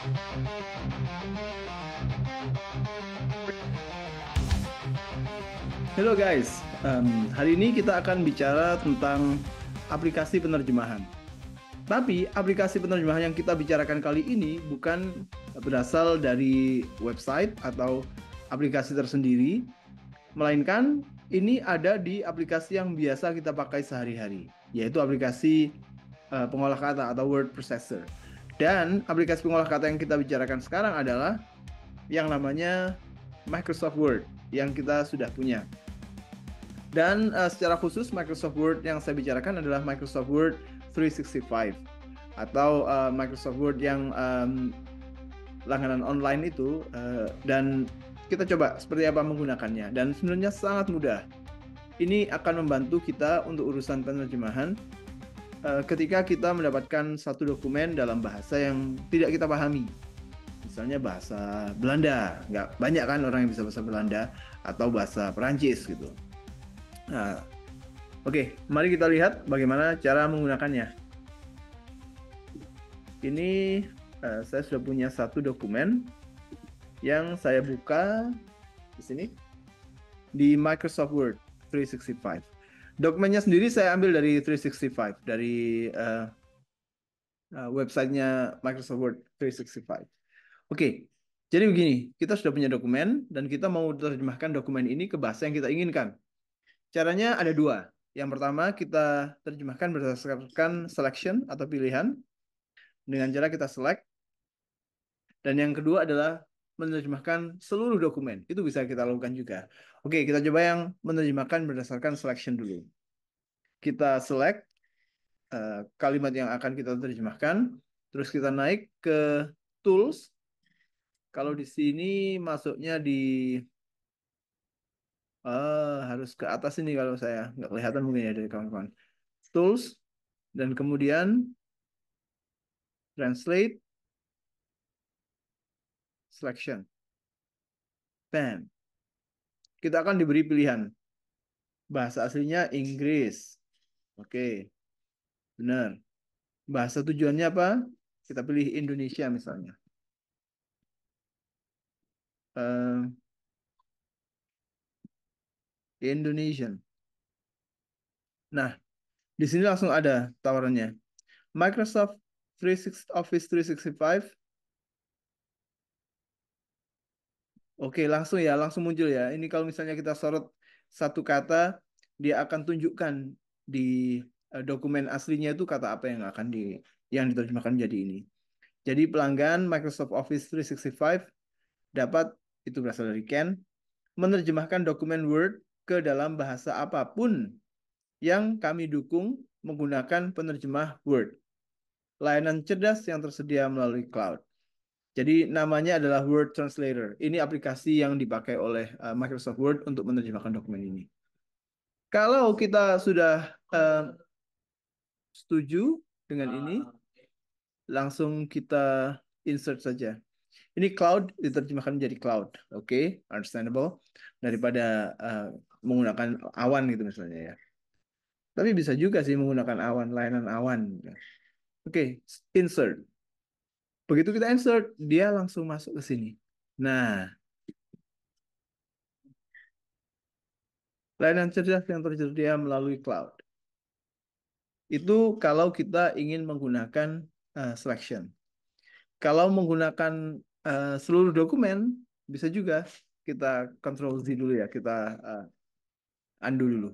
Halo guys, hari ini kita akan bicara tentang aplikasi penerjemahan. Tapi aplikasi penerjemahan yang kita bicarakan kali ini bukan berasal dari website atau aplikasi tersendiri, melainkan ini ada di aplikasi yang biasa kita pakai sehari-hari, yaitu aplikasi pengolah kata atau word processor. Dan aplikasi pengolah kata yang kita bicarakan sekarang adalah yang namanya Microsoft Word yang kita sudah punya. Dan secara khusus Microsoft Word yang saya bicarakan adalah Microsoft Word 365 atau Microsoft Word yang langganan online itu, dan kita coba seperti apa menggunakannya. Dan sebenarnya sangat mudah. Ini akan membantu kita untuk urusan penerjemahan ketika kita mendapatkan satu dokumen dalam bahasa yang tidak kita pahami. Misalnya bahasa Belanda, nggak banyak kan orang yang bisa bahasa Belanda, atau bahasa Perancis gitu. Nah, oke, mari kita lihat bagaimana cara menggunakannya. Ini saya sudah punya satu dokumen yang saya buka di sini di Microsoft Word 365. Dokumennya sendiri saya ambil dari 365, dari websitenya Microsoft Word 365. Oke, jadi begini, kita sudah punya dokumen dan kita mau terjemahkan dokumen ini ke bahasa yang kita inginkan. Caranya ada dua. Yang pertama, kita terjemahkan berdasarkan selection atau pilihan dengan cara kita select. Dan yang kedua adalah menerjemahkan seluruh dokumen. Itu bisa kita lakukan juga. Oke, kita coba yang menerjemahkan berdasarkan selection dulu. Kita select kalimat yang akan kita terjemahkan. Terus kita naik ke tools. Kalau di sini masuknya di harus ke atas ini kalau saya nggak kelihatan mungkin ya dari kawan-kawan. Tools dan kemudian translate selection. Bam. Kita akan diberi pilihan. Bahasa aslinya Inggris. Oke, benar. Bahasa tujuannya apa? Kita pilih Indonesia misalnya. Eh, Indonesian. Nah, di sini langsung ada tawarannya. Microsoft 360 Office 365. Oke, langsung ya, langsung muncul ya. Ini kalau misalnya kita sorot satu kata, dia akan tunjukkan di dokumen aslinya itu kata apa yang akan yang diterjemahkan menjadi ini. Jadi pelanggan Microsoft Office 365 dapat, itu berasal dari Ken, menerjemahkan dokumen Word ke dalam bahasa apapun yang kami dukung menggunakan penerjemah Word. Layanan cerdas yang tersedia melalui cloud. Jadi namanya adalah Word Translator. Ini aplikasi yang dipakai oleh Microsoft Word untuk menerjemahkan dokumen ini. Kalau kita sudah setuju dengan ini, langsung kita insert saja. Ini cloud diterjemahkan menjadi cloud, oke, understandable, daripada menggunakan awan gitu misalnya ya. Tapi bisa juga sih menggunakan awan, layanan awan. Oke, insert. Begitu kita insert, dia langsung masuk ke sini. Nah, layanan cerdas yang tersedia melalui cloud. Itu kalau kita ingin menggunakan selection. Kalau menggunakan seluruh dokumen, bisa juga kita Control Z dulu ya, kita undo dulu.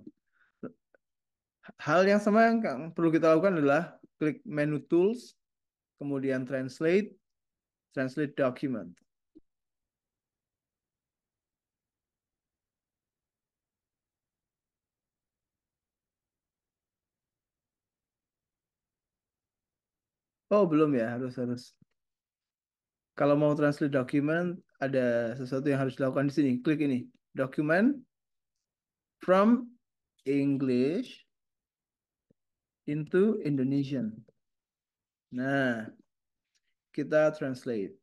Hal yang sama yang perlu kita lakukan adalah klik menu tools, kemudian translate document. Oh, belum ya, harus. Kalau mau translate document, ada sesuatu yang harus dilakukan di sini. Klik ini, document from English into Indonesian. Nah, kita translate.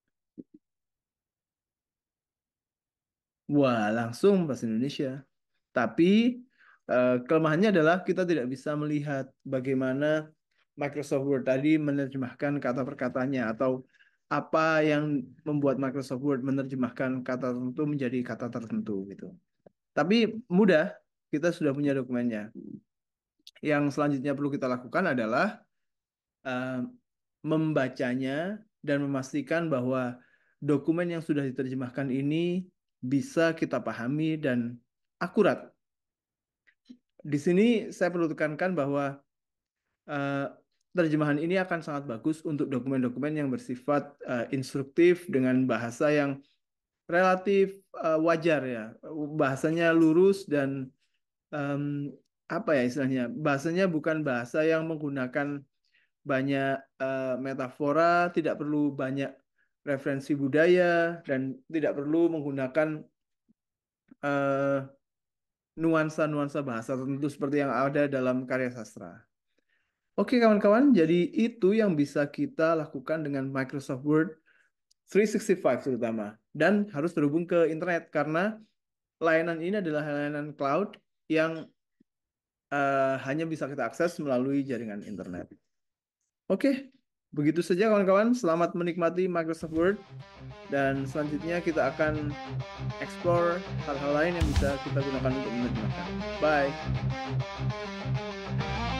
Wah, langsung bahasa Indonesia. Tapi kelemahannya adalah kita tidak bisa melihat bagaimana Microsoft Word tadi menerjemahkan kata per katanya atau apa yang membuat Microsoft Word menerjemahkan kata tertentu menjadi kata tertentu gitu. Tapi mudah, kita sudah punya dokumennya. Yang selanjutnya perlu kita lakukan adalah membacanya dan memastikan bahwa dokumen yang sudah diterjemahkan ini bisa kita pahami dan akurat. Di sini saya perlu tekankan bahwa eh, terjemahan ini akan sangat bagus untuk dokumen-dokumen yang bersifat instruktif dengan bahasa yang relatif wajar ya, bahasanya lurus dan apa ya istilahnya, bahasanya bukan bahasa yang menggunakan banyak metafora, tidak perlu banyak referensi budaya dan tidak perlu menggunakan eh, nuansa-nuansa bahasa tertentu seperti yang ada dalam karya sastra. Oke kawan-kawan, jadi itu yang bisa kita lakukan dengan Microsoft Word 365 terutama. Dan harus terhubung ke internet karena layanan ini adalah layanan cloud yang hanya bisa kita akses melalui jaringan internet. Oke, begitu saja kawan-kawan. Selamat menikmati Microsoft Word. Dan selanjutnya kita akan explore hal-hal lain yang bisa kita gunakan untuk menerjemahkan. Bye!